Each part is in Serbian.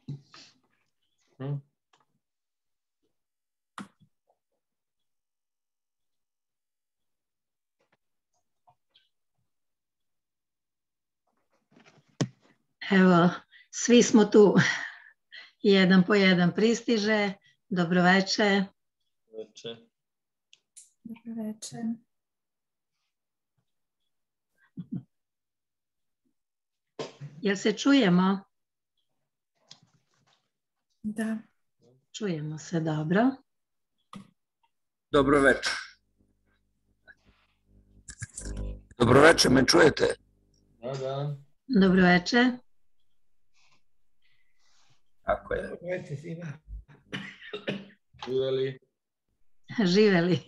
Evo, svi smo tu. Jedan po jedan pristiže. Dobroveče. Dobroveče. Jel se čujemo? Da. Čujemo se, dobro. Dobroveče. Dobroveče, me čujete? Da. Dobroveče. Tako je. Dobroveče svima. Živeli. Živeli.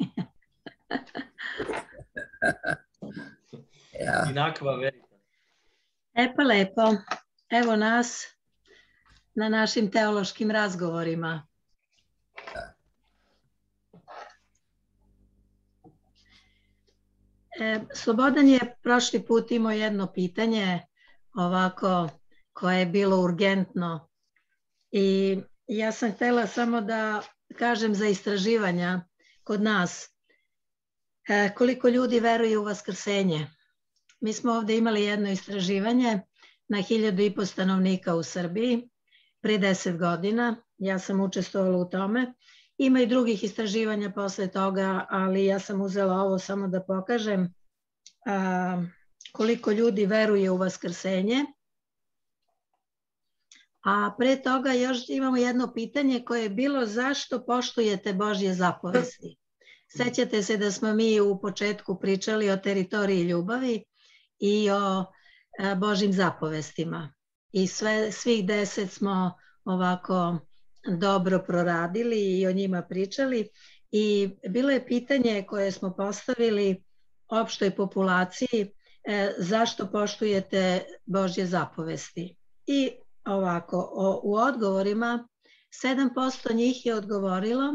Inakva verita. Pa lepo. Evo nas na našim teološkim razgovorima. Slobodan je prošli put imao jedno pitanje ovako koje je bilo urgentno i ja sam htjela samo da kažem za istraživanja kod nas koliko ljudi veruje u vaskrsenje. Mi smo ovdje imali jedno istraživanje na 1500 stanovnika u Srbiji pre 10 godina. Ja sam učestvovala u tome. Ima i drugih istraživanja posle toga, ali ja sam uzela ovo samo da pokažem koliko ljudi veruje u vaskrsenje. A pre toga još imamo jedno pitanje koje je bilo zašto poštujete Božje zapovesti. Sećate se da smo mi u početku pričali o teritoriji ljubavi i o Božjim zapovestima. I svih 10 smo ovako dobro proradili i o njima pričali. I bilo je pitanje koje smo postavili opštoj populaciji zašto poštujete Božje zapovesti. I ovako, u odgovorima 7% njih je odgovorilo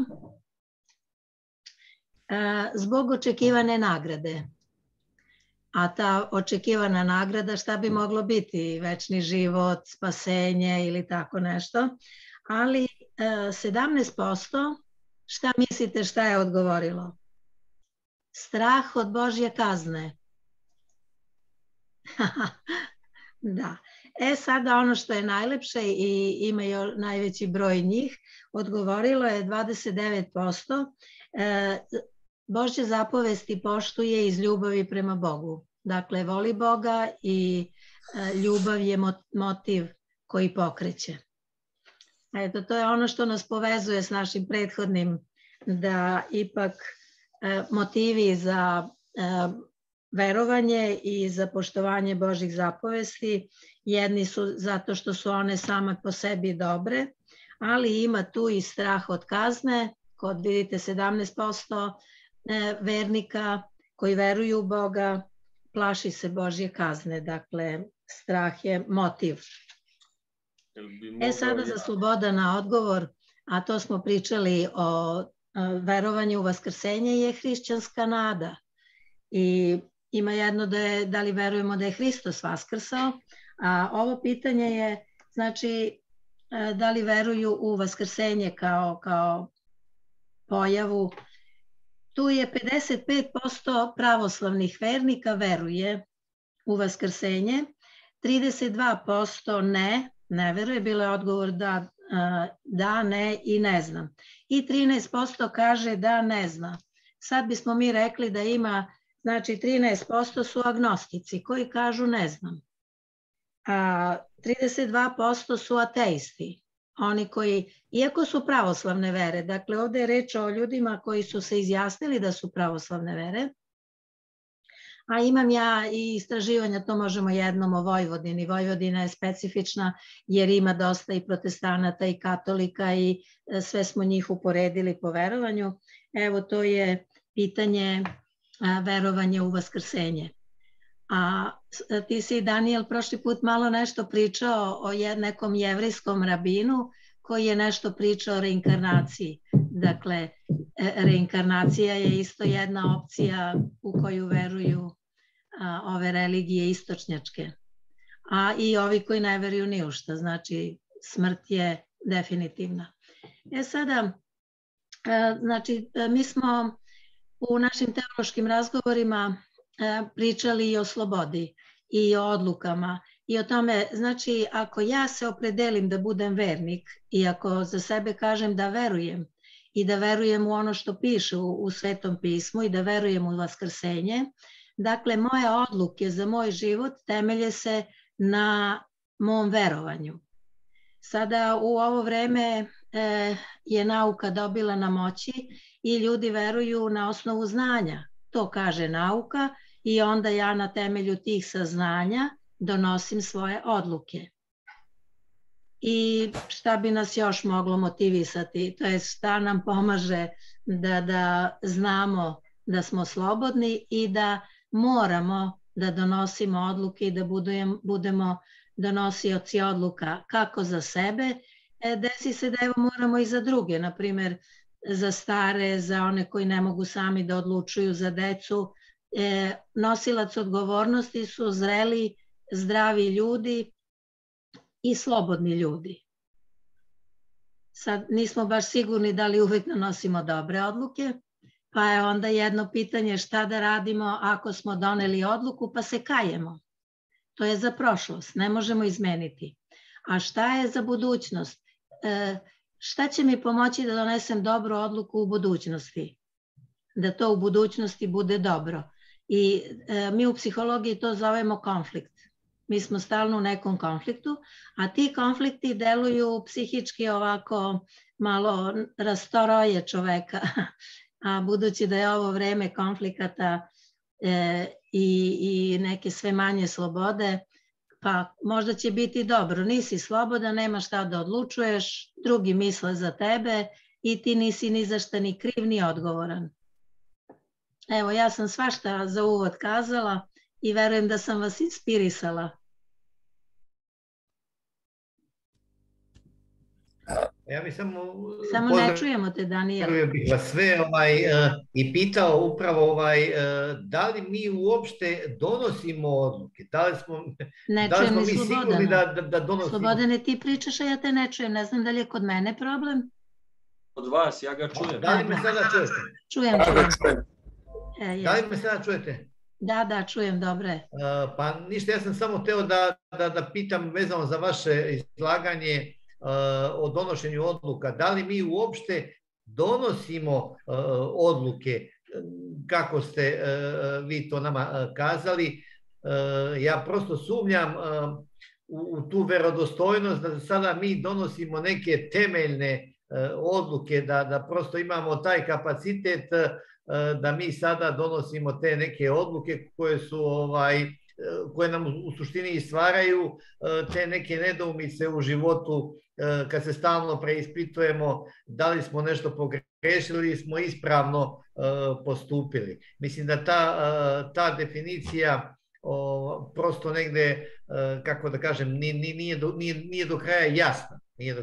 zbog očekivane nagrade. A ta očekivana nagrada šta bi moglo biti? Večni život, spasenje ili tako nešto. Ali 17% šta mislite šta je odgovorilo? Strah od Božje kazne. Da. Sada ono što je najlepše i ima najveći broj njih, odgovorilo je 29%. Božje zapovesti poštuje iz ljubavi prema Bogu. Dakle, voli Boga i ljubav je motiv koji pokreće. Eto, to je ono što nas povezuje s našim prethodnim, da ipak motivi za verovanje i za poštovanje Božjih zapovesti, jedni su zato što su one same po sebi dobre, ali ima tu i strah od kazne, kod vidite 17% vernika koji veruju u Boga, plaši se Božje kazne, dakle strah je motiv. Sada za Slobodana odgovor, a to smo pričali o verovanju u vaskrsenje, je hrišćanska nada. I ima jedno da li verujemo da je Hristos vaskrsao, a ovo pitanje je znači da li veruju u vaskrsenje kao pojavu. Tu je 55% pravoslavnih vernika veruje u vaskrsenje, 32% ne veruje, bilo je odgovor da, ne i ne znam. I 13% kaže da ne zna. Sad bismo mi rekli da ima, znači 13% su agnostici koji kažu ne znam. 32% su ateisti. Oni koji, iako su pravoslavne vere, dakle ovdje je reč o ljudima koji su se izjasnili da su pravoslavne vere, a imam ja i istraživanja, to možemo jednom o Vojvodini. Vojvodina je specifična jer ima dosta i protestanata i katolika i sve smo njih uporedili po verovanju. Evo to je pitanje verovanja u vaskrsenje. A ti si, Daniel, prošli put malo nešto pričao o nekom jevrijskom rabinu koji je nešto pričao o reinkarnaciji. Dakle, reinkarnacija je isto jedna opcija u koju veruju ove religije istočnjačke. A i ovi koji ne veruju ni u šta. Znači, smrt je definitivna. Sada, znači, mi smo u našim teološkim razgovorima pričali i o slobodi i o odlukama i o tome, znači, ako ja se opredelim da budem vernik i ako za sebe kažem da verujem i da verujem u ono što piše u Svetom pismu i da verujem u vaskrsenje, dakle, moje odluke za moj život temelje se na mom verovanju. Sada u ovo vreme je nauka dobila na moći i ljudi veruju na osnovu znanja. To kaže nauka i onda ja na temelju tih saznanja donosim svoje odluke. I šta bi nas još moglo motivisati? To je šta nam pomaže da znamo da smo slobodni i da moramo da donosimo odluke i da budemo donosioci odluka kako za sebe. Desi se da evo moramo i za druge, na primjer za stare, za one koji ne mogu sami da odlučuju, za decu. Nosilac odgovornosti su zreli, zdravi ljudi i slobodni ljudi. Sad nismo baš sigurni da li uvek donosimo dobre odluke, pa je onda jedno pitanje šta da radimo ako smo doneli odluku pa se kajemo. To je za prošlost, ne možemo izmeniti. A šta je za budućnost? Šta će mi pomoći da donesem dobru odluku u budućnosti? Da to u budućnosti bude dobro. I mi u psihologiji to zovemo konflikt. Mi smo stalno u nekom konfliktu, a ti konflikti deluju psihički ovako malo rastoroje čoveka. A budući da je ovo vreme konflikata i neke sve manje slobode, pa možda će biti dobro. Nisi slobodan, nema šta da odlučuješ, drugi misle za tebe i ti nisi ni za šta ni kriv ni odgovoran. Evo, ja sam svašta za uvod kazala i verujem da sam vas inspirisala. Ja bih samo ne čujemo te, Danijel. Pozdravio bih vas sve i pitao upravo da li mi uopšte donosimo odluke, da li smo mi sigurni da donosimo. Slobodane, ti pričaš, a ja te ne čujem, ne znam da li je kod mene problem. Od vas, ja ga čujem. Da li me sada čujete? Čujem. Da li me sada čujete? Da, čujem, dobre. Pa ništa, ja sam samo hteo da pitam vezano za vaše izlaganje o donošenju odluka. Da li mi uopšte donosimo odluke, kako ste vi to nama kazali? Ja prosto sumnjam u tu verodostojnost da sada mi donosimo neke temeljne odluke, da prosto imamo taj kapacitet da mi sada donosimo te neke odluke koje nam u suštini stvaraju te neke nedoumice u životu kad se stalno preispitujemo da li smo nešto pogrešili ili smo ispravno postupili. Mislim da ta definicija prosto negde, kako da kažem, nije do kraja jasna.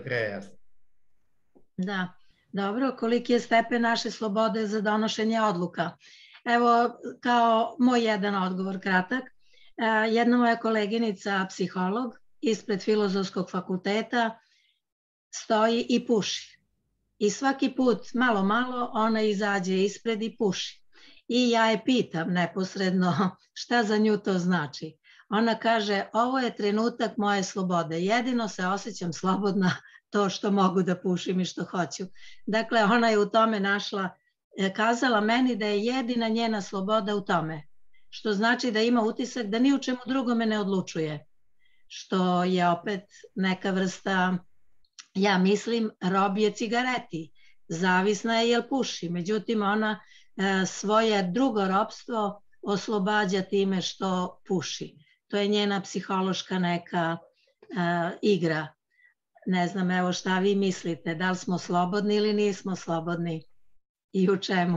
Da, dobro, koliki je stepen naše slobode za donošenje odluka? Evo, kao moj jedan odgovor kratak. Jedna moja koleginica, psiholog, ispred Filozofskog fakulteta, stoji i puši. I svaki put, malo, ona izađe ispred i puši. I ja je pitam neposredno šta za nju to znači. Ona kaže, ovo je trenutak moje slobode. Jedino se osjećam slobodna to što mogu da pušim i što hoću. Dakle, ona je u tome kazala meni da je jedina njena sloboda u tome. Što znači da ima utisak da ni u čemu drugome ne odlučuje. Što je opet neka vrsta, ja mislim, robije cigareti. Zavisna je jel puši. Međutim, ona svoje drugo ropstvo oslobađa time što puši. To je njena psihološka neka igra. Ne znam, evo šta vi mislite, da li smo slobodni ili nismo slobodni i u čemu?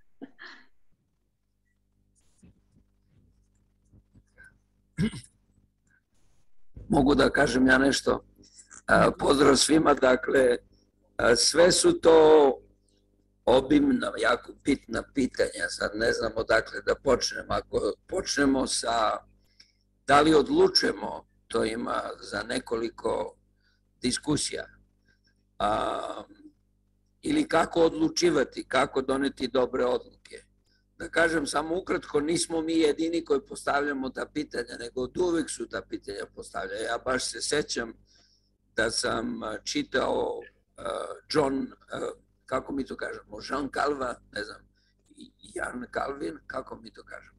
Mogu da kažem ja nešto? Pozdrav svima, dakle, sve su to obimna, jako bitna pitanja, sad ne znam odakle da počnemo. Ako počnemo sa da li odlučujemo, to ima za nekoliko diskusija. Ili kako odlučivati, kako doneti dobre odluke. Da kažem samo ukratko, nismo mi jedini koji postavljamo ta pitanja, nego od uvek su ta pitanja postavljaju. Ja baš se sećam da sam čitao John, kako mi to kažemo, Jean Calvin, ne znam, Jan Calvin, kako mi to kažemo?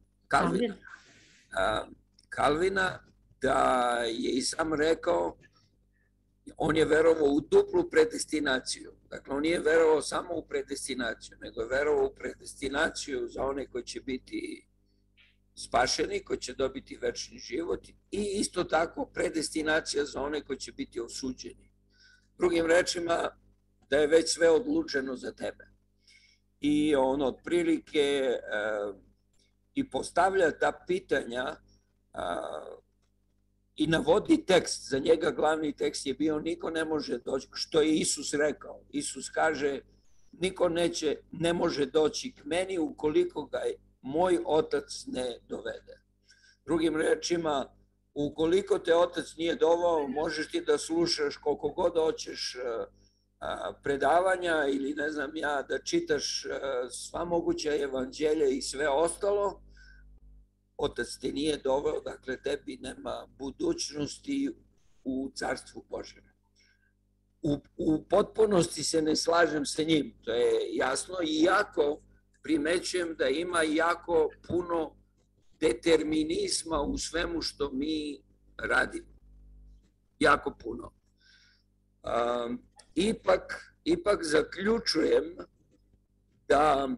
Calvina, da je i sam rekao, on je verovao u duplu predestinaciju. Dakle, on nije verovao samo u predestinaciju, nego je verovao u predestinaciju za one koji će biti spašeni, koji će dobiti večni život i isto tako predestinacija za one koji će biti osuđeni. Drugim rečima, da je već sve odlučeno za tebe. I on otprilike i postavlja ta pitanja i navodi tekst. Za njega glavni tekst je bio niko ne može doći, što je Isus rekao. Isus kaže niko ne može doći k meni ukoliko ga moj otac ne dovede. Drugim rečima, ukoliko te otac nije doveo, možeš ti da slušaš koliko god hoćeš predavanja ili ne znam ja, da čitaš sva moguća evanđelja i sve ostalo, otac te nije doveo, dakle tebi nema budućnosti u Carstvu Božjem. U potpunosti se ne slažem sa njim, to je jasno, iako primećujem da ima jako puno determinizma u svemu što mi radimo. Jako puno. Ipak zaključujem da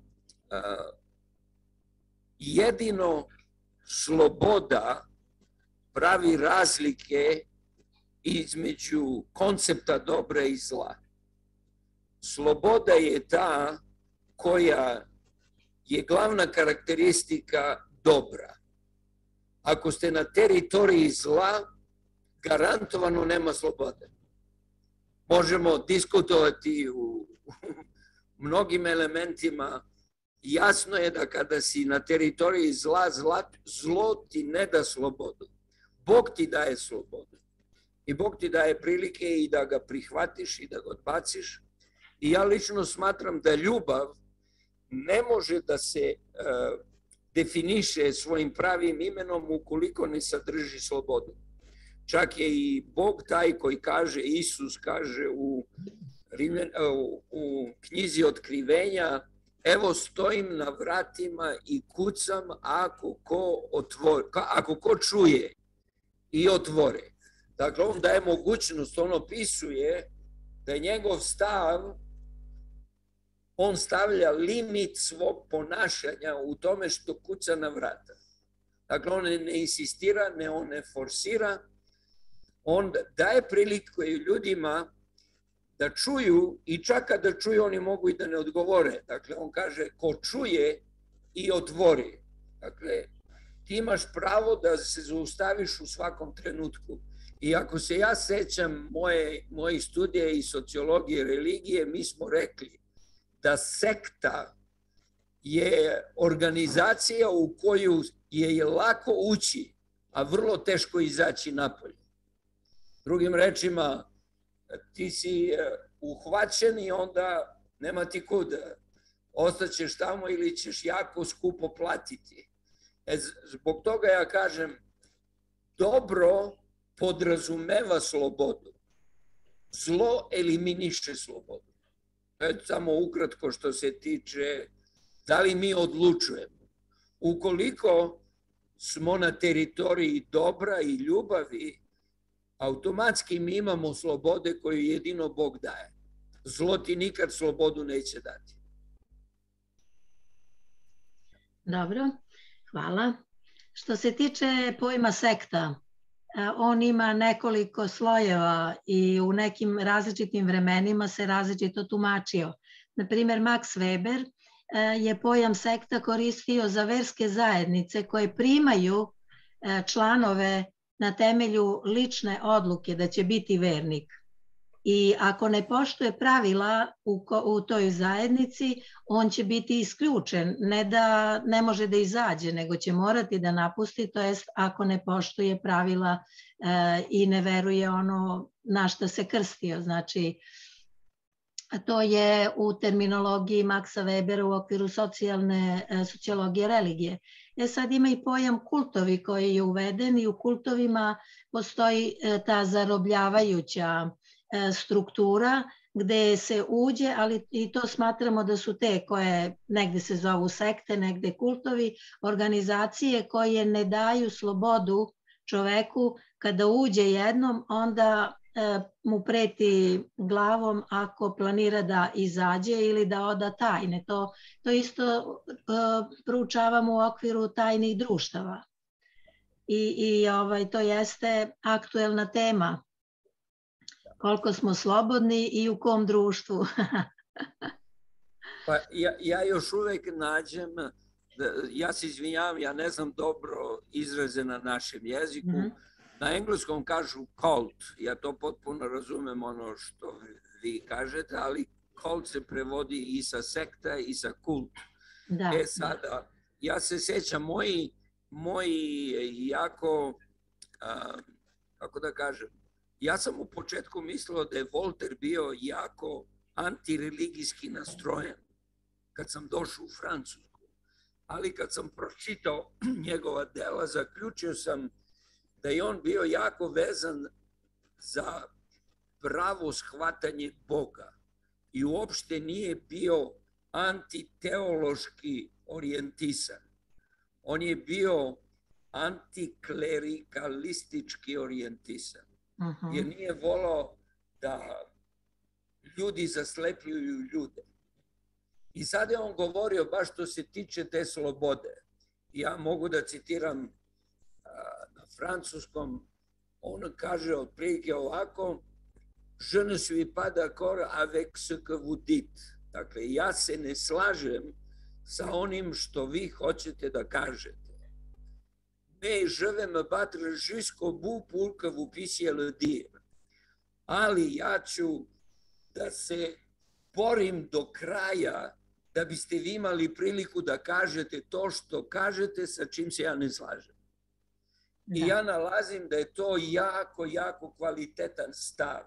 jedino sloboda pravi razlike između koncepta dobra i zla. Sloboda je ta koja je glavna karakteristika dobra. Ako ste na teritoriji zla, garantovano nema slobode. Možemo diskutovati u mnogim elementima. Jasno je da kada si na teritoriji zla, zlo ti ne da slobodu. Bog ti daje slobodu. I Bog ti daje prilike i da ga prihvatiš i da ga odbaciš. I ja lično smatram da ljubav ne može da se definiše svojim pravim imenom ukoliko ne sadrži slobodu. Čak je i Bog taj koji kaže, Isus kaže u knjizi Otkrivenja, evo stojim na vratima i kucam ako ko čuje i otvore. Dakle, on daje mogućnost, on opisuje da je njegov stav, on stavlja limit svog ponašanja u tome što kuca na vrata. Dakle, on ne insistira, on ne forsira, on daje priliku ljudima da čuju i čak kada čuju oni mogu i da ne odgovore. Dakle, on kaže ko čuje i otvori. Dakle, ti imaš pravo da se zaustaviš u svakom trenutku. I ako se ja sećam moje studije iz sociologije i religije, mi smo rekli da sekta je organizacija u koju je lako ući, a vrlo teško izaći napolje. Drugim rečima, ti si uhvaćen i onda nema ti kuda. Ostaćeš tamo ili ćeš jako skupo platiti. Zbog toga ja kažem, dobro podrazumeva slobodu. Zlo eliminiše slobodu. Samo ukratko što se tiče da li mi odlučujemo. Ukoliko smo na teritoriji dobra i ljubavi, automatski mi imamo slobode koju jedino Bog daje. Zlo ti nikad slobodu neće dati. Dobro, hvala. Što se tiče pojma sekta, on ima nekoliko slojeva i u nekim različitim vremenima se različito tumačio. Naprimjer, Max Weber je pojam sekta koristio za verske zajednice koje primaju članove na temelju lične odluke da će biti vernik. I ako ne poštuje pravila u toj zajednici, on će biti isključen. Ne da ne može da izađe, nego će morati da napusti, to jest ako ne poštuje pravila i ne veruje ono na što se krstio. Znači, to je u terminologiji Maxa Webera u okviru sociologije religije. Sad ima i pojam kultovi koji je uveden i u kultovima postoji ta zarobljavajuća struktura gde se uđe, ali i to smatramo da su te koje negde se zovu sekte, negde kultovi, organizacije koje ne daju slobodu čoveku. Kada uđe jednom, onda mu preti glavom ako planira da izađe ili da oda tajne. To isto proučavamo u okviru tajnih društava. I to jeste aktuelna tema. Koliko smo slobodni i u kom društvu. Pa ja još uvek nađem, ja se izvinjavam, ja ne znam dobro izraze na našem jeziku. Na engleskom kažu cult, ja to potpuno razumem ono što vi kažete, ali cult se prevodi i sa sekta i sa kult. Sada, ja se sjećam, moji jako, kako da kažem, ja sam u početku mislio da je Voltaire bio jako antireligijski nastrojen kad sam došao u Francusku. Ali kad sam pročitao njegova dela, zaključio sam da je on bio jako vezan za pravo shvatanje Boga i uopšte nije bio antiteološki orijentisan. On je bio antiklerikalistički orijentisan. Jer nije volao da ljudi zaslepljuju ljude. I sad je on govorio baš što se tiče te slobode. Ja mogu da citiram na francuskom, on kaže otprilike ovako: Je ne suis pas d'accord avec ce que vous dites. Dakle, ja se ne slažem sa onim što vi hoćete da kažete. Mais je vais me battre jusqu'au bout pour que vous puissiez le dire. Ali ja ću da se borim do kraja da biste vi imali priliku da kažete to što kažete sa čim se ja ne slažem. I ja nalazim da je to jako, jako kvalitetan stav.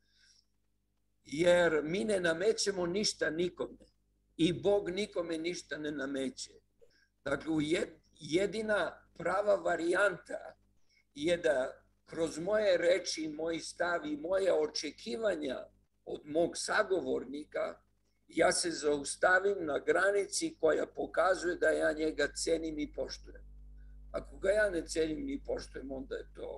Jer mi ne namećemo ništa nikome. I Bog nikome ništa ne nameće. Dakle, jedina prava varijanta je da kroz moje reči, moj stav i moje očekivanja od mog sagovornika, ja se zaustavim na granici koja pokazuje da ja njega cenim i poštujem. Ako ga ja ne cenim i poštujem, onda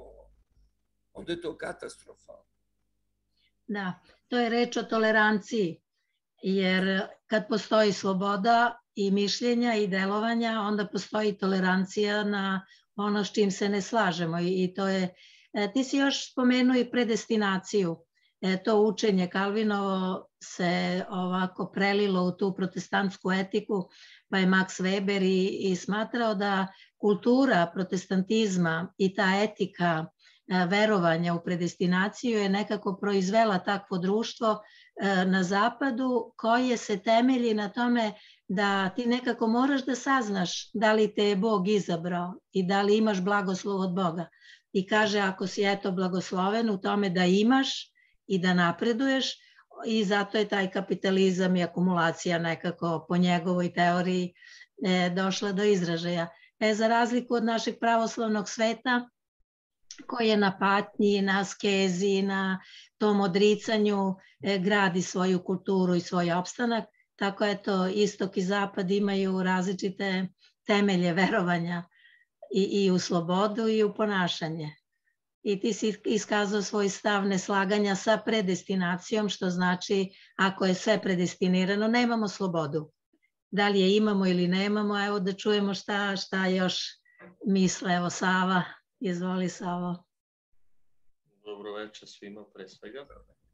je to katastrofalno. Da, to je reč o toleranciji, jer kad postoji sloboda i mišljenja i delovanja, onda postoji tolerancija na ono s čim se ne slažemo. I to je, ti si još spomenuo i predestinaciju. To učenje Kalvinovo se ovako prelilo u tu protestantsku etiku, pa je Max Weber i smatrao da kultura protestantizma i ta etika verovanja u predestinaciju je nekako proizvela takvo društvo na zapadu koje se temelji na tome da ti nekako moraš da saznaš da li te je Bog izabrao i da li imaš blagoslov od Boga. I kaže, ako si eto blagosloven u tome da imaš i da napreduješ, i zato je taj kapitalizam i akumulacija nekako po njegovoj teoriji došla do izražaja. Za razliku od našeg pravoslavnog sveta, koji je na patnji, na askezi, na tom odricanju gradi svoju kulturu i svoj opstanak, tako eto istok i zapad imaju različite temelje verovanja i u slobodu i u ponašanje. I ti si iskazao svoj stav neslaganja sa predestinacijom, što znači ako je sve predestinirano, nemamo slobodu. Da li je imamo ili nemamo, evo da čujemo šta još misle. Evo Sava, izvoli Savo. Dobro večer svima pre svega.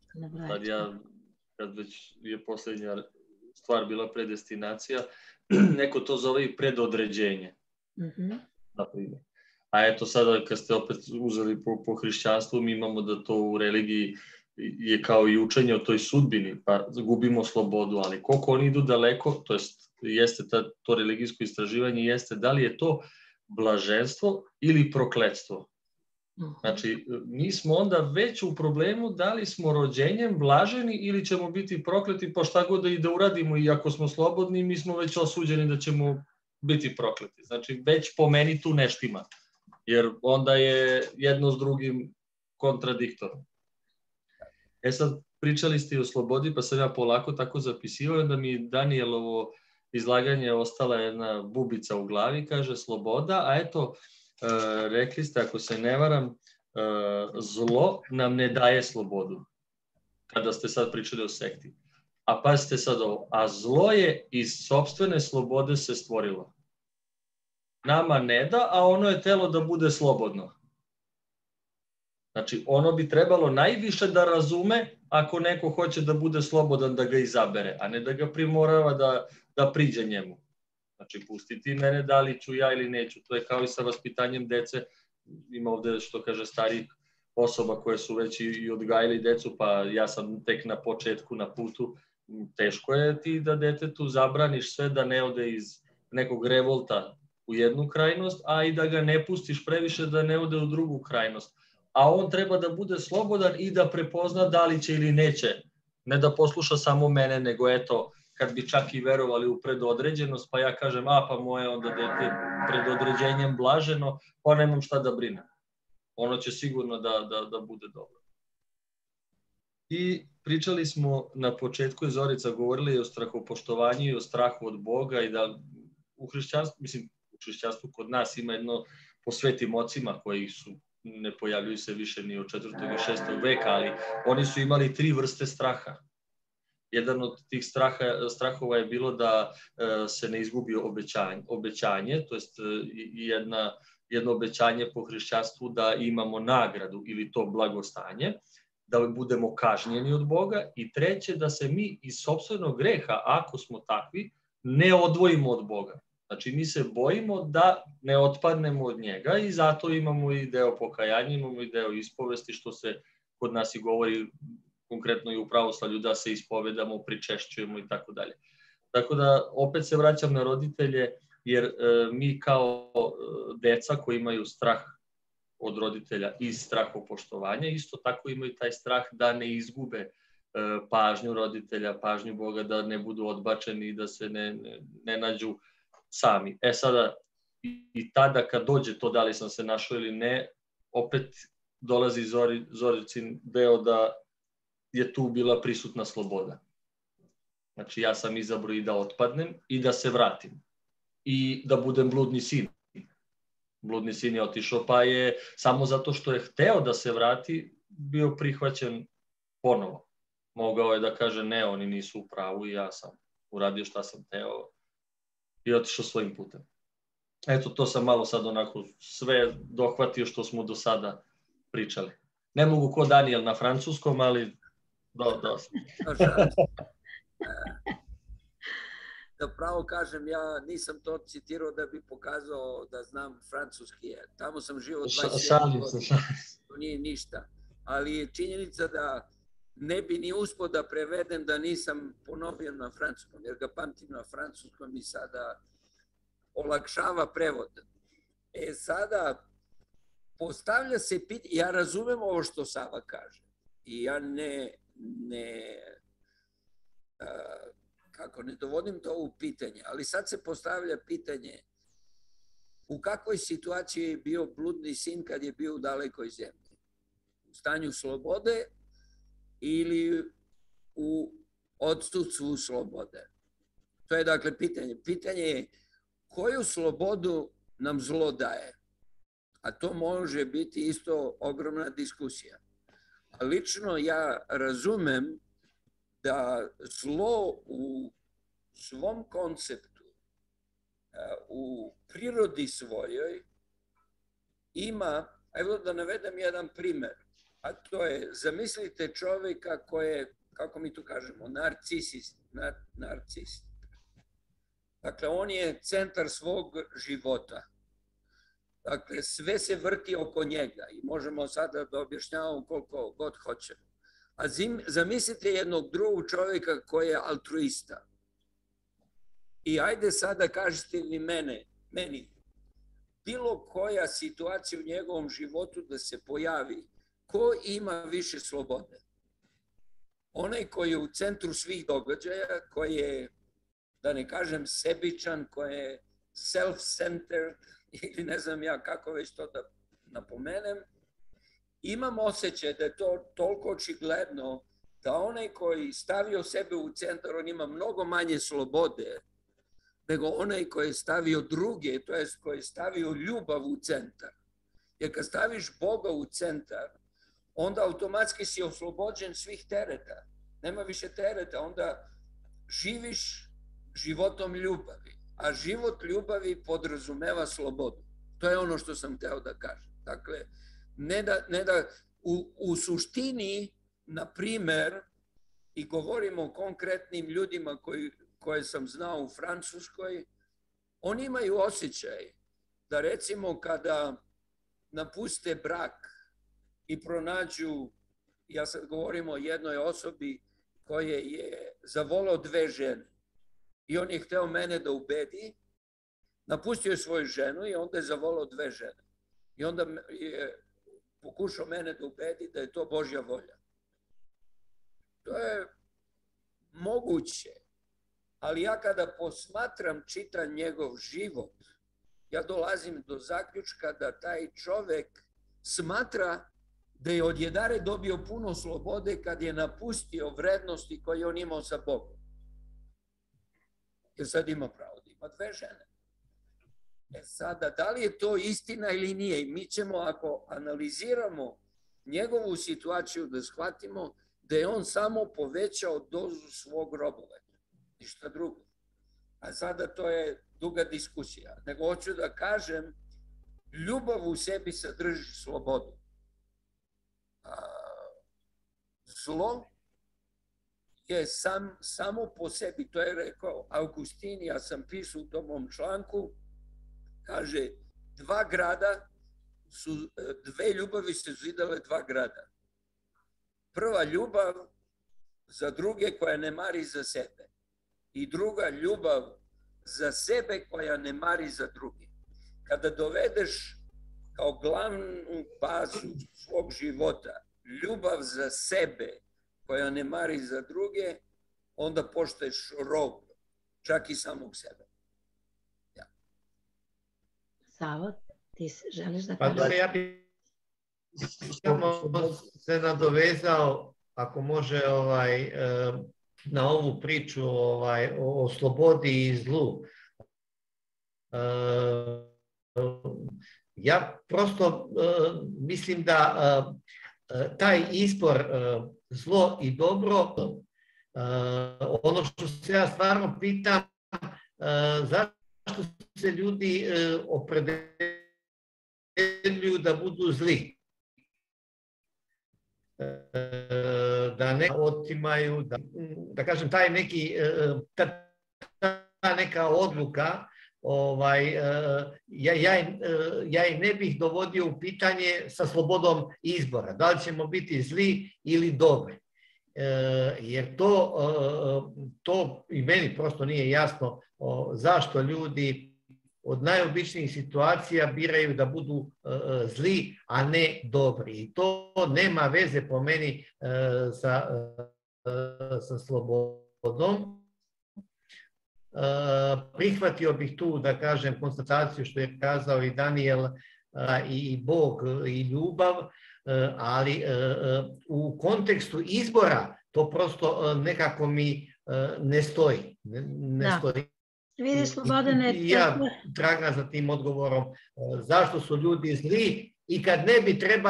Kad već je posljednja stvar bila predestinacija, neko to zove i predodređenje. Na primjer. A eto sada kad ste opet uzeli po hrišćanstvu, mi imamo da to u religiji je kao i učenje o toj sudbini, pa gubimo slobodu, ali koliko oni idu daleko, to jeste to religijsko istraživanje, jeste da li je to blaženstvo ili prokletstvo. Znači, mi smo onda već u problemu da li smo rođenjem blaženi ili ćemo biti prokleti, pa šta god i da uradimo, i ako smo slobodni, mi smo već osuđeni da ćemo biti prokleti. Znači, već po meni tu neštima, jer onda je jedno s drugim kontradiktorno. Sad, pričali ste i o slobodi, pa sam ja polako tako zapisivao, da mi Danielovo izlaganje ostala jedna bubica u glavi, kaže sloboda, a eto, rekli ste, ako se ne varam, zlo nam ne daje slobodu, kada ste sad pričali o sekti. A pazite sad ovo, a zlo je iz sopstvene slobode se stvorilo. Nama ne da, a ono je telo da bude slobodno. Znači, ono bi trebalo najviše da razume ako neko hoće da bude slobodan, da ga izabere, a ne da ga primorava da priđe njemu. Znači, pustiti mene da li ću ja ili neću. To je kao i sa vaspitanjem dece. Ima ovde, što kaže, starih osoba koje su već i odgajili decu, pa ja sam tek na početku, na putu. Teško je ti da detetu zabraniš sve da ne ode iz nekog revolta u jednu krajnost, a i da ga ne pustiš previše da ne ode u drugu krajnost. A on treba da bude slobodan i da prepozna da li će ili neće. Ne da posluša samo mene, nego eto, kad bi čak i verovali u predodređenost, pa ja kažem, pa moje onda dete predodređenjem blaženo, pa nemam šta da brinem. Ono će sigurno da bude dobro. I pričali smo na početku, je Zorica govorila i o strahopoštovanju i o strahu od Boga, i da u hrišćanstvu kod nas ima jedno po svetim ocima koji ne pojavljuju se više ni od 4. i 6. veka, ali oni su imali 3 vrste straha. Jedan od tih strahova je bilo da se ne izgubi obećanje, to jest jedno obećanje po hrišćanstvu da imamo nagradu ili to blagostanje, da budemo kažnjeni od Boga, i treće da se mi iz sopstvenog greha, ako smo takvi, ne odvojimo od Boga. Znači, mi se bojimo da ne otpadnemo od njega i zato imamo i deo pokajanja, imamo i deo ispovesti, što se kod nas i govori konkretno i u pravoslavlju, da se ispovedamo, pričešćujemo i tako dalje. Tako da, opet se vraćam na roditelje, jer mi kao deca koji imaju strah od roditelja i strahopoštovanja, isto tako imaju taj strah da ne izgube pažnju roditelja, pažnju Boga, da ne budu odbačeni i da se ne nađu sami. Sada, i tada kad dođe to da li sam se našao ili ne, opet dolazi Zoricin deo da je tu bila prisutna sloboda. Znači, ja sam izabrao i da otpadnem i da se vratim. I da budem bludni sin. Bludni sin je otišao, pa je samo zato što je hteo da se vrati, bio prihvaćen ponovo. Mogao je da kaže, ne, oni nisu u pravu i ja sam uradio šta sam hteo i otišao svojim putem. Eto, to sam malo sad onako sve dohvatio što smo do sada pričali. Ne mogu ko Daniel na francuskom, ali dosta. Da pravo kažem, ja nisam to citirao da bi pokazao da znam francuski. Tamo sam živio 27 godina, to nije ništa. Ali je činjenica da ne bi ni uspio da prevedem da nisam ponovio na francuskom, jer ga pamtim na francuskom i sada olakšava prevod. Sada postavlja se pitanje, ja razumem ovo što Sava kaže i ja ne dovodim to u pitanje, ali sad se postavlja pitanje u kakvoj situaciji je bio bludni sin kad je bio u dalekoj zemlji? U stanju slobode ili u odsustvu slobode? To je dakle pitanje. Pitanje je koju slobodu nam zlo daje? A to može biti isto ogromna diskusija. A lično ja razumem da zlo u svom konceptu, u prirodi svojoj ima, evo da navedem jedan primer, a to je, zamislite čovjeka koji je, kako mi tu kažemo, narcist. Dakle, on je centar svog života. Dakle, sve se vrti oko njega i možemo sada da objašnjavamo koliko god hoćemo. A zamislite jednog drugog čovjeka koji je altruista. I ajde sada kažete vi meni, bilo koja situacija u njegovom životu da se pojavi, ko ima više slobode? Onaj koji je u centru svih događaja, koji je, da ne kažem, sebičan, koji je self-centered, ili ne znam ja kako već to da napomenem, imam osjećaj da je to toliko očigledno da onaj koji stavio sebe u centar, on ima mnogo manje slobode nego onaj koji je stavio druge, to jest koji je stavio ljubav u centar. Jer kad staviš Boga u centar, onda automatski si oslobođen svih tereta. Nema više tereta, onda živiš životom ljubavi. A život ljubavi podrazumeva slobodu. To je ono što sam hteo da kažem. Dakle, ne da u suštini, na primer, i govorimo o konkretnim ljudima koje sam znao u Francuskoj, oni imaju osjećaj da recimo kada napuste brak i pronađu, ja sad govorim o jednoj osobi koja je zavoleo 2 žene i on je hteo mene da ubedi, napustio je svoju ženu i onda je zavoleo 2 žene. I onda je pokušao mene da ubedi da je to Božja volja. To je moguće, ali ja kada posmatram, čitam njegov život, ja dolazim do zaključka da taj čovek smatra da je odjedare dobio puno slobode kad je napustio vrednosti koje on imao sa Bogom. Jer sad ima pravo da ima 2 žene. Sada, da li je to istina ili nije? Mi ćemo, ako analiziramo njegovu situaciju, da shvatimo da je on samo povećao dozu svog robovanja. Ništa drugo. A sada to je duga diskusija. Nego hoću da kažem, ljubav u sebi sadrži slobodu. Zlo je samo po sebi, to je rekao Augustin, ja sam pisao u tom mom članku, kaže, 2 grada su, 2 ljubavi se zidale 2 grada. Prva ljubav za druge koja ne mari za sebe i druga ljubav za sebe koja ne mari za druge. Kada dovedeš kao glavnu bazu svog života ljubav za sebe koja ne mari za druge, onda postaješ rob, čak i samog sebe. Ja. Savo, ti želiš da kažeš? Pa ja bih se nadovezao, ako može, na ovu priču o slobodi i zlu. Ja prosto mislim da taj izbor zlo i dobro, ono što se ja stvarno pitam, zašto se ljudi opredeljuju da budu zli? Da ne otimaju, da kažem, taj neki, ta neka odluka, ja i ne bih dovodio u pitanje sa slobodom izbora. Da li ćemo biti zli ili dobri? Jer to i meni prosto nije jasno zašto ljudi od najobičnijih situacija biraju da budu zli, a ne dobri. I to nema veze po meni sa slobodom. Prihvatio bih tu, da kažem, konstataciju što je kazao i Daniel, i Bog i ljubav, ali u kontekstu izbora to prosto nekako mi ne stoji. Ne stoji. Vidi, Slobodane, I ja tragam za tim odgovorom zašto su ljudi zli i kad ne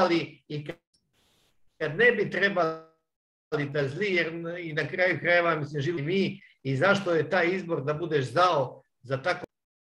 bi trebali da zli, jer i na kraju krajeva mislim živi mi, i zašto je taj izbor da budeš zao za tako...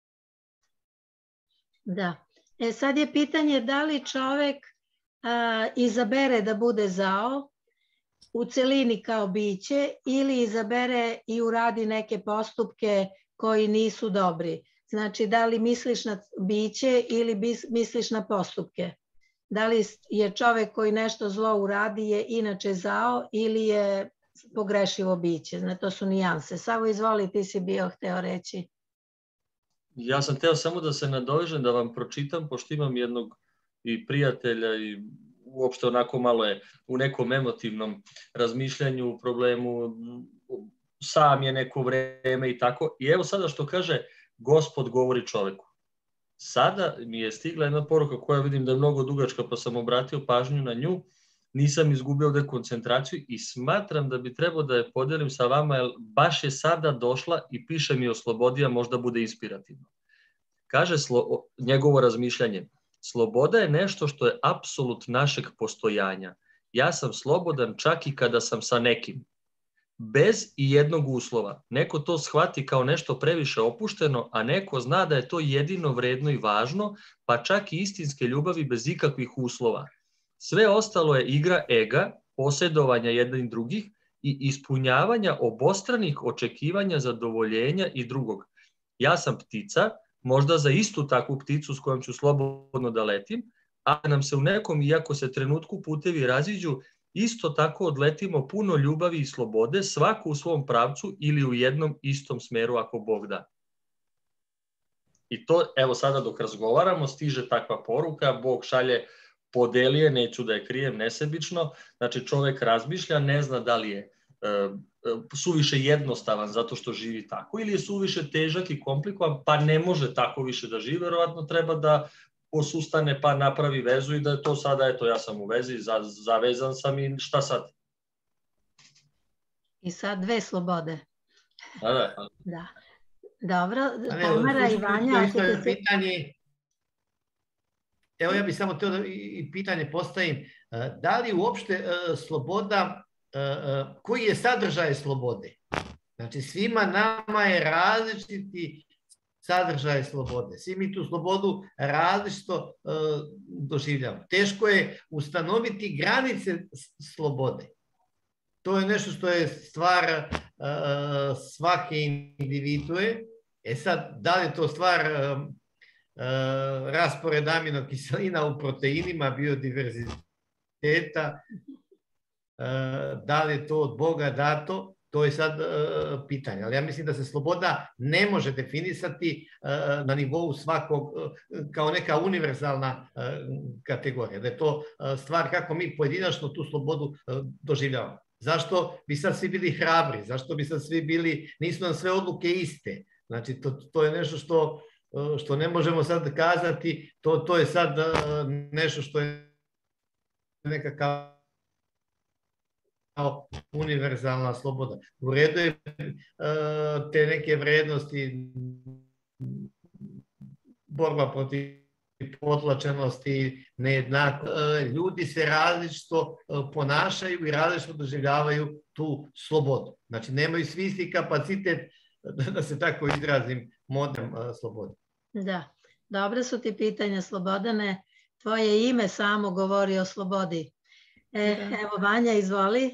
Da. Sad je pitanje da li čovek izabere da bude zao u celini kao biće ili izabere i uradi neke postupke koji nisu dobri. Znači, da li misliš na biće ili misliš na postupke. Da li je čovek koji nešto zlo uradi je inače zao ili je pogrešivo biće? Znači, to su nijanse. Savo, izvoli, ti si bio hteo reći. Ja sam hteo samo da se nadovežem, da vam pročitam, pošto imam jednog i prijatelja i uopšte onako malo je u nekom emotivnom razmišljanju, problemu, sam je neko vreme i tako. I evo sada što kaže, Gospod govori čoveku. Sada mi je stigla jedna poruka koja vidim da je mnogo dugačka, pa sam obratio pažnju na nju. Nisam izgubio ovde koncentraciju i smatram da bi trebao da je podelim sa vama, jer baš je sada došla i piše mi o slobodi, a možda bude inspirativno. Kaže njegovo razmišljanje. Sloboda je nešto što je apsolut našeg postojanja. Ja sam slobodan čak i kada sam sa nekim. Bez i jednog uslova. Neko to shvati kao nešto previše opušteno, a neko zna da je to jedino vredno i važno, pa čak i istinske ljubavi bez ikakvih uslova. Sve ostalo je igra ega, posjedovanja jednih drugih i ispunjavanja obostranih očekivanja zadovoljenja i drugog. Ja sam ptica, možda za istu takvu pticu s kojom ću slobodno da letim, a nam se u nekom, iako se trenutku putevi raziđu, isto tako odletimo puno ljubavi i slobode, svako u svom pravcu ili u jednom istom smeru ako Bog da. I to, evo sada dok razgovaramo, stiže takva poruka, Bog šalje, podelije, neću da je krijem nesebično, znači čovek razmišlja, ne zna da li je suviše jednostavan zato što živi tako ili je suviše težak i komplikovan pa ne može tako više da živi, verovatno treba da posustane pa napravi vezu i da je to sada, eto ja sam u vezi, zavezan sam i šta sad? I sad 2 slobode. Da. Dobro, Tamara i Vanja. Evo ja bih samo teo da i pitanje postavim. Da li uopšte sloboda, koji je sadržaj slobode? Znači svima nama je različiti sadržaj slobode. Svi mi tu slobodu različito doživljamo. Teško je ustanoviti granice slobode. To je nešto što je stvar svake individue. Sad, da li je to stvar raspored aminokiselina u proteinima, biodiverziteta, da li je to od Boga dato, to je sad pitanje. Ali ja mislim da se sloboda ne može definisati na nivou svakog kao neka univerzalna kategorija. Da je to stvar kako mi pojedinačno tu slobodu doživljavamo. Zašto bi sad svi bili hrabri? Zašto bi sad svi bili, nisu nam sve odluke iste? Znači, to je nešto što ne možemo sad kazati, to je sad nešto što je nekakav univerzalna sloboda. U redu je te neke vrednosti, borba protiv potlačenosti, nejednako. Ljudi se različito ponašaju i različito doživljavaju tu slobodu. Znači, nemaju svi isti kapacitet, da se tako izrazim, modern slobode. Da, dobre su ti pitanja, Slobodane. Tvoje ime samo govori o slobodi. Evo, Vanja, izvoli.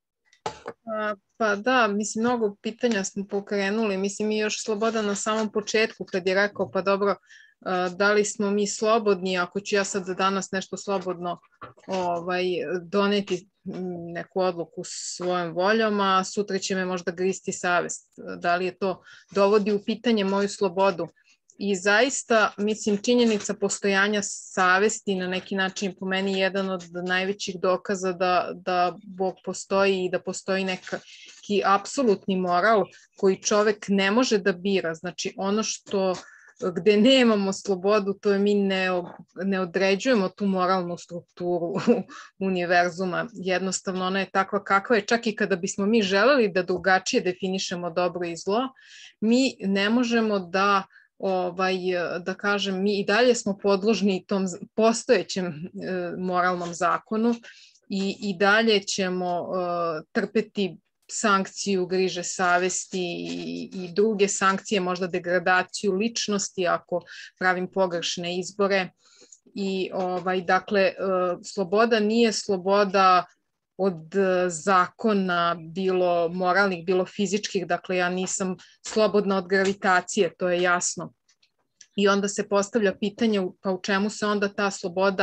Pa da, mislim, mnogo pitanja smo pokrenuli. Mislim, i još Slobodan na samom početku kad je rekao, pa dobro, da li smo mi slobodni, ako ću ja sad danas nešto slobodno doneti neku odluku svojom voljom, a sutra će me možda gristi savest. Da li je to dovodi u pitanje moju slobodu? I zaista, mislim, činjenica postojanja savesti na neki način po meni jedan od najvećih dokaza da Bog postoji i da postoji neki apsolutni moral koji čovek ne može da bira. Znači, ono što gde nemamo slobodu, to je mi ne određujemo tu moralnu strukturu univerzuma. Jednostavno, ona je takva kakva je, čak i kada bismo mi želeli da drugačije definišemo dobro i zlo, mi ne možemo da kažem, mi i dalje smo podložni tom postojećem moralnom zakonu i dalje ćemo trpeti sankciju griže savesti i druge sankcije, možda degradaciju ličnosti ako pravim pogrešne izbore. I dakle, sloboda nije sloboda od zakona, bilo moralnih, bilo fizičkih, dakle ja nisam slobodna od gravitacije, to je jasno. I onda se postavlja pitanje, pa u čemu se onda ta sloboda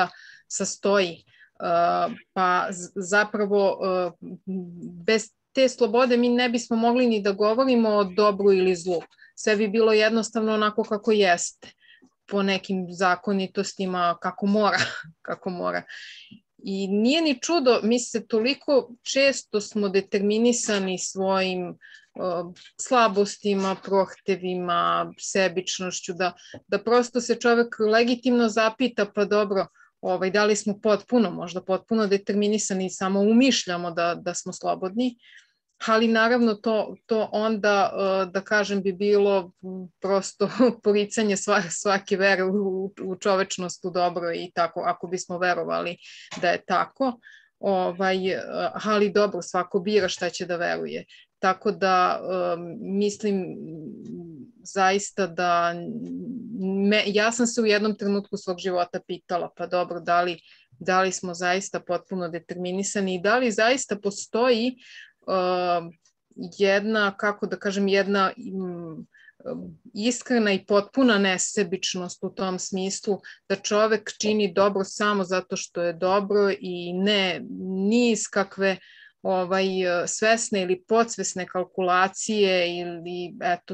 sastoji. Pa zapravo bez te slobode mi ne bismo mogli ni da govorimo o dobru ili zlu. Sve bi bilo jednostavno onako kako jeste, po nekim zakonitostima, kako mora. I nije ni čudo, mi se toliko često smo determinisani svojim slabostima, prohtevima, sebičnošću, da prosto se čovek legitimno zapita, pa dobro, da li smo možda potpuno determinisani i samo umišljamo da smo slobodni, ali naravno to onda, da kažem, bi bilo prosto poricanje svake vere u čovečnost, u dobro i tako, ako bismo verovali da je tako, ali dobro, svako bira šta će da veruje. Tako da mislim zaista da ja sam se u jednom trenutku svog života pitala, pa dobro, da li smo zaista potpuno determinisani i da li zaista postoji jedna, kako da kažem, jedna iskrena i potpuna nesebičnost u tom smislu da čovek čini dobro samo zato što je dobro i ne ni iz kakve svesne ili podsvesne kalkulacije ili eto,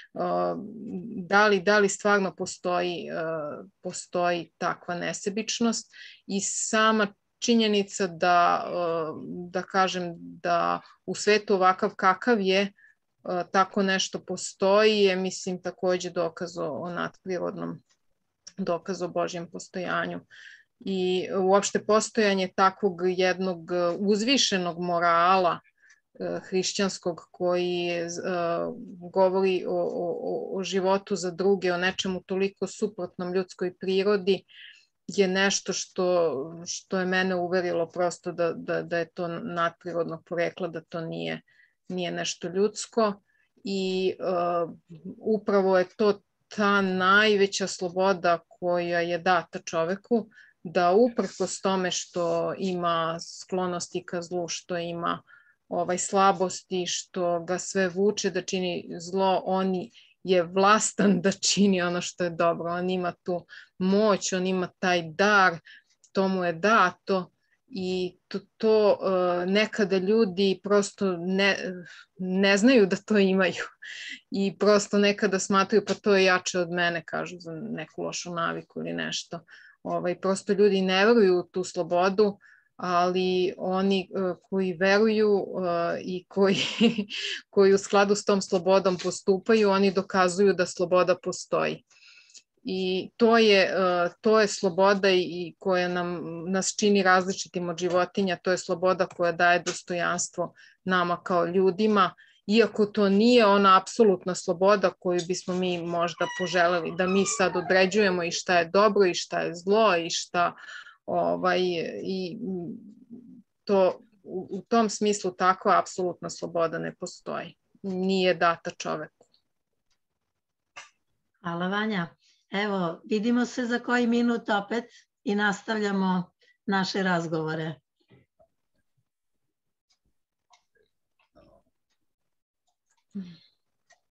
da li stvarno postoji takva nesebičnost i sama činjenica da kažem da u svetu ovakav kakav je tako nešto postoji je, mislim, takođe dokaz o nadprirodnom, dokaz o Božjem postojanju. I uopšte postojanje takvog jednog uzvišenog morala hrišćanskog koji govori o životu za druge, o nečemu toliko suprotnom ljudskoj prirodi, je nešto što je mene uverilo prosto da je to nadprirodnog porekla, da to nije nešto ljudsko i upravo je to ta najveća sloboda koja je data čoveku, da uprkos tome što ima sklonosti ka zlu, što ima slabosti, što ga sve vuče da čini zlo, on je vlastan da čini ono što je dobro. On ima tu moć, on ima taj dar, to mu je dato i to nekada ljudi prosto ne znaju da to imaju i prosto nekada smatraju pa to je jače od mene, kažu za neku lošu naviku ili nešto. Prosto ljudi ne veruju u tu slobodu, ali oni koji veruju i koji u skladu s tom slobodom postupaju, oni dokazuju da sloboda postoji. I to je sloboda i koja nas čini različitim od životinja, to je sloboda koja daje dostojanstvo nama kao ljudima, iako to nije ona apsolutna sloboda koju bismo mi možda poželeli, da mi sad određujemo i šta je dobro i šta je zlo i šta i to u tom smislu takva apsolutna sloboda ne postoji. Nije data čoveku. Hvala, Vanja. Evo, vidimo se za koji minut opet i nastavljamo naše razgovore.